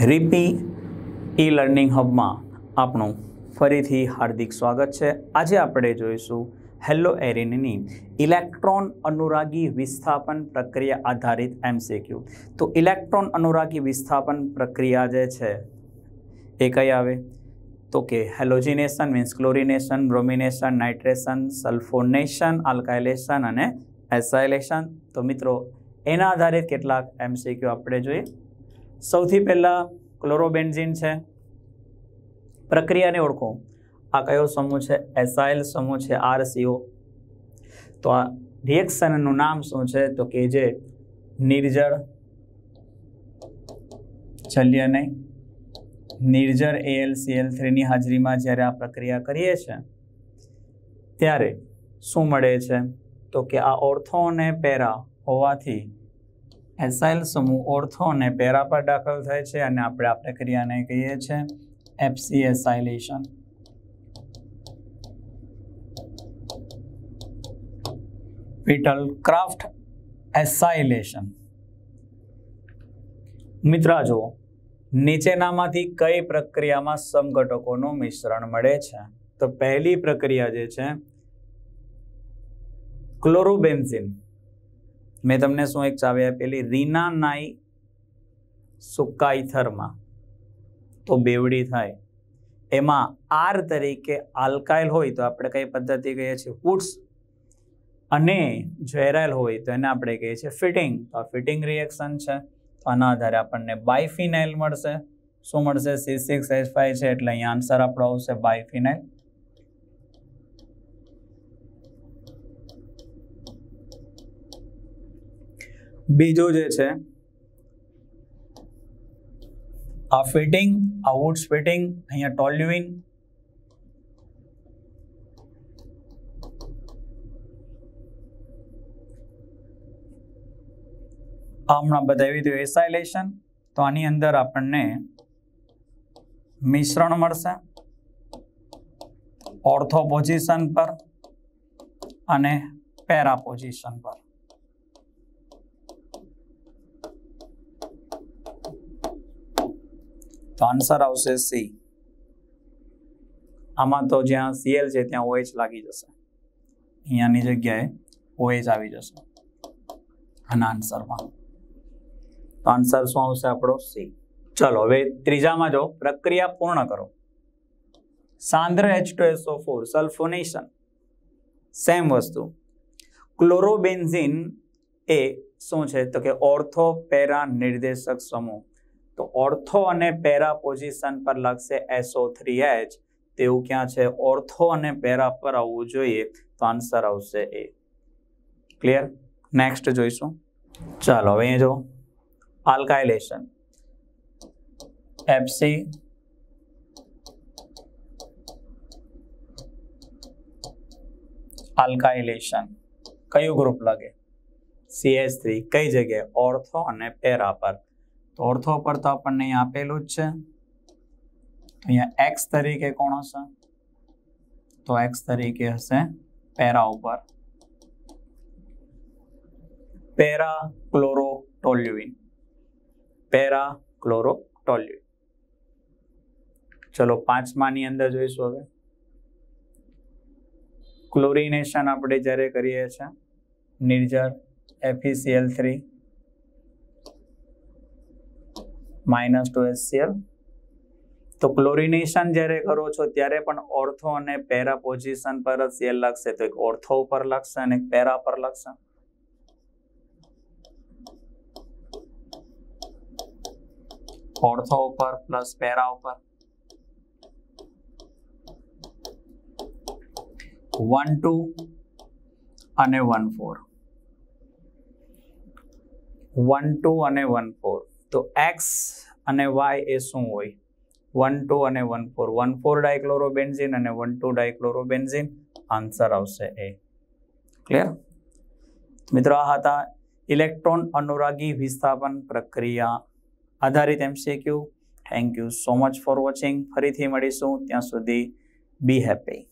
રીપી e learning હબમાં આપણું ફરીથી હાર્દિક સ્વાગત છે। આજે આપણે જોઈશું હેલો એરેનની ઇલેક્ટ્રોન અનુરાગી વિસ્થાપન પ્રક્રિયા આધારિત MCQ। તો ઇલેક્ટ્રોન અનુરાગી વિસ્થાપન પ્રક્રિયા જે છે એ કઈ આવે તો કે halogenation means chlorination, bromination, nitration, sulphonation, alkylation અને એસાઇલેશન। તો મિત્રો એના આધારિત કેટલાક MCQ આપણે જોઈએ। સૌથી પહેલા ક્લોરોબેન્ઝીન છે, પ્રક્રિયાને ઓળખો। આ કયો સમૂહ છે? એસાઇલ સમૂહ છે, RCO। તો આ રિએક્શનનું નામ શું છે તો કે જે નિર્જળ જલ્ય નહીં નિર્જળ AlCl3 ની હાજરીમાં જ્યારે આ પ્રક્રિયા કરીએ છીએ ત્યારે શું મળે છે તો કે આ ઓર્થો અને પેરા હોવાથી એસાઇલ સમૂહ ઓર્થો અને પેરા પર દાખલ થાય છે અને આપણે આ પ્રક્રિયાને કહીએ છીએ FC એસાઇલેશન। વિટલક્રાફ્ટ એસાઇલેશન। મિત્ર જુઓ, નીચેનામાંથી કઈ પ્રક્રિયામાં સમઘટકોનું મિશ્રણ મળે છે? તો પહેલી પ્રક્રિયા જે છે ક્લોરોબેન્ઝીન, મેં તમને શું એક ચાવી આપેલી, રીનાનાઈ સુકાઈથરમાં તો બેવડી થાય, એમાં R તરીકે આલ્કાઇલ હોય તો આપણે કઈ પદ્ધતિ કહીએ છીએ? વુડ્સ। અને જો એરાઇલ હોય તો એને આપણે કહીએ છીએ ફિટિંગ। તો આ ફિટિંગ રિએક્શન છે। તો આના આધારે આપણને બાયફિનાઇલ મળશે। શું મળશે? C6H5 છે એટલે અહીંયા આન્સર આપણો આવશે બાયફિનાઇલ। બીજું જે છે આ ફિટિંગ, આ વુડ્સ ફિટિંગ, અહીંયા ટોલ્યુઇન, હમણાં બતાવી દીધું એસાઇલેશન। તો આની અંદર આપણને મિશ્રણ મળશે ઓર્થો પોઝિશન પર અને પેરા પોઝિશન પર। તો આન્સર આવશે C। આમાં તો જ્યાં Cl છે ત્યાં OH લાગી જશે, અહીંયાની જગ્યાએ OH આવી જશે આના આન્સરમાં। તો આન્સર શું આવશે આપણો? C। ચલો હવે ત્રીજામાં જો પ્રક્રિયા પૂર્ણ કરો। સાંદ્ર H2SO4 સલ્ફોનેશન, સેમ વસ્તુ। ક્લોરોબેન્ઝીન એ શું છે તો કે ઓર્થો પેરા નિર્દેશક સમૂહ। તો ઓર્થો અને પેરા પોઝિશન પર લાગશે SO3H, તેવું ક્યાં છે? ઓર્થો અને પેરા પર આવવું જોઈએ। તો આન્સર આવશે A। ક્લિયર? નેક્સ્ટ જોઈશું। ચાલો હવે જો આલ્કાઇલેશન, FC આલ્કાઇલેશન કયું ગ્રુપ લાગે? CH3। કઈ જગ્યાએ? ઓર્થો અને પેરા પર। તો ઓર્થો પર તો આપણને અહીંયા આપેલું જ છે, અહીંયા X તરીકે કોણ હશે? તો X તરીકે હશે પેરા ઉપર પેરા ક્લોરોટોલ્યુઇન, પેરા ક્લોરોટોલ્યુઇન। ચલો પાંચમાની અંદર જોઈશું હવે ક્લોરિનેશન। આપણે જ્યારે કરીએ છીએ નિર્જળ FeCl3 -2HCl। તો ક્લોરિનેશન જ્યારે કરો છો ત્યારે પણ ઓર્થો અને પેરા પોઝિશન પર જ Cl લાગશે। તો એક ઓર્થો ઉપર લાગશે અને એક પેરા પર લાગશે। ઓર્થો ઉપર પ્લસ પેરા ઉપર 1,2 અને 1,4, 1,2 અને 1,4। તો X અને Y એ શું હોય? 1,2 અને 1,4, 1,4 ડાયક્લોરોબેન્ઝીન અને 1,2 ડાયક્લોરોબેન્ઝીન। આન્સર આવશે A। ક્લિયર? મિત્રો આ હતા ઇલેક્ટ્રોન અનુરાગી વિસ્થાપન પ્રક્રિયા આધારિત MCQ। Thank you so much for watching. ફરીથી મળીશું, ત્યાં સુધી બી હેપી।